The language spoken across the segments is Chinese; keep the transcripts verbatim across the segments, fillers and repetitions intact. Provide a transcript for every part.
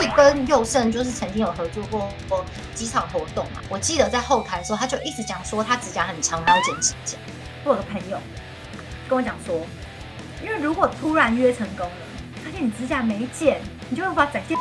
Joey 跟佑胜就是曾经有合作过几场活动嘛。我记得在后台的时候，他就一直讲说他指甲很长，他要剪指甲。 我有个朋友跟我讲说，因为如果突然约成功了，发现你指甲没剪，你就会无法展现。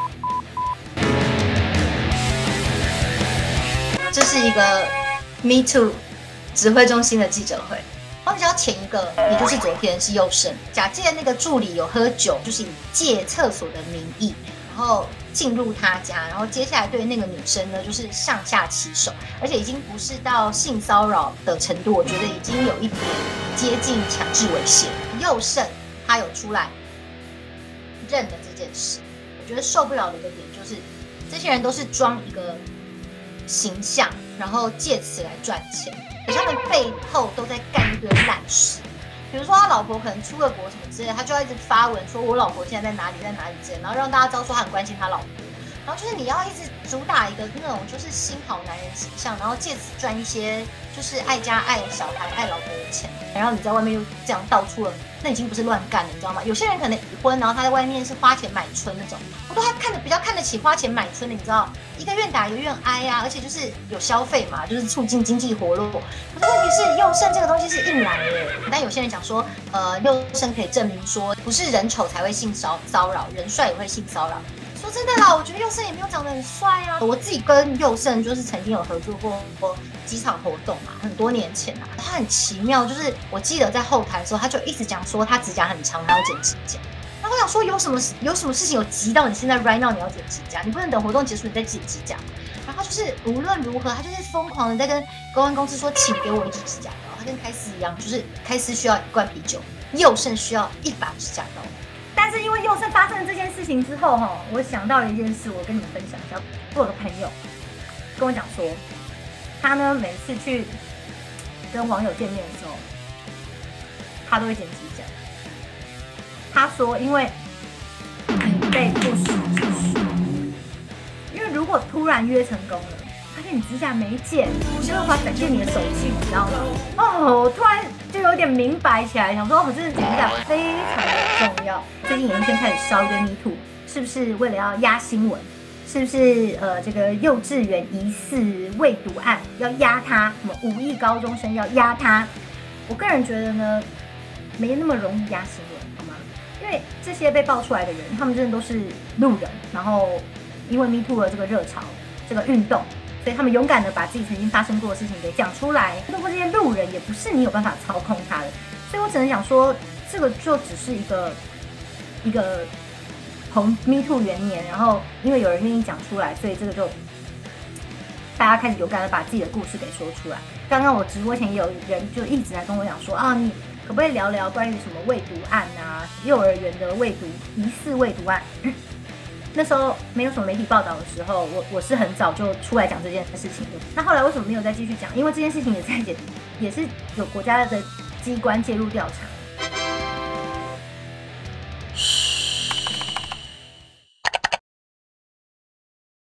这是一个 Me Too 指挥中心的记者会。然后你知道前一个，也就是昨天是佑胜，假借那个助理有喝酒，就是以借厕所的名义，然后进入他家，然后接下来对那个女生呢，就是上下其手，而且已经不是到性骚扰的程度，我觉得已经有一点接近强制猥亵。佑胜他有出来认了这件事，我觉得受不了的一个点就是，这些人都是装一个形象，然后借此来赚钱。可是他们背后都在干一堆烂事，比如说他老婆可能出个国什么之类的，他就要一直发文说我老婆现在在哪里在哪里之类的，然后让大家知道说他很关心他老婆。然后就是你要一直主打一个那种就是新好男人形象，然后借此赚一些就是爱家爱小孩爱老婆的钱，然后你在外面又这样到处了，那已经不是乱干了，你知道吗？有些人可能已婚，然后他在外面是花钱买春那种，我都还看得比较看得起花钱买春的，你知道，一个愿打一个愿挨啊，而且就是有消费嘛，就是促进经济活络。可是问题是佑胜这个东西是硬来的，但有些人讲说，呃，佑胜可以证明说不是人丑才会性骚骚扰，人帅也会性骚扰。说真的啦，我觉得佑胜也没有长得很帅啊。我自己跟佑胜就是曾经有合作过几场活动嘛，很多年前啊。他很奇妙，就是我记得在后台的时候，他就一直讲说他指甲很长，他要剪指甲。然后我想说，有什么有什么事情有急到你现在 right now 你要剪指甲？你不能等活动结束你再剪指甲。然后就是无论如何，他就是疯狂的在跟公关公司说，请给我一支指甲刀。他跟开司一样，就是开司需要一罐啤酒，佑胜需要一把指甲刀。 但是因为佑胜发生了这件事情之后，哈，我想到了一件事，我跟你们分享一下。我有个朋友跟我讲说，他呢每次去跟网友见面的时候，他都会剪指甲。他说，因为你被不实之需，因为如果突然约成功了，发现你指甲没剪，你就无法展现你的手气，你知道吗？哦，我突然就有点明白起来，想说，哦，真的剪指甲非常的重要。最近演艺圈开始烧一堆 Me Too， 是不是为了要压新闻？是不是呃这个幼稚园疑似喂毒案要压他？什么五亿高中生要压他？我个人觉得呢，没那么容易压新闻，好吗？因为这些被爆出来的人，他们真的都是路人，然后因为 Me Too 的这个热潮、这个运动，所以他们勇敢的把自己曾经发生过的事情给讲出来。透过这些路人，也不是你有办法操控他的，所以我只能讲说，这个就只是一个。一个从 Me Too 元年，然后因为有人愿意讲出来，所以这个就大家开始勇敢的把自己的故事给说出来。刚刚我直播前也有人就一直在跟我讲说啊，你可不可以聊聊关于什么喂毒案啊，幼儿园的喂毒疑似喂毒案？那时候没有什么媒体报道的时候，我我是很早就出来讲这件事情的。那后来为什么没有再继续讲？因为这件事情也在也也是有国家的机关介入调查。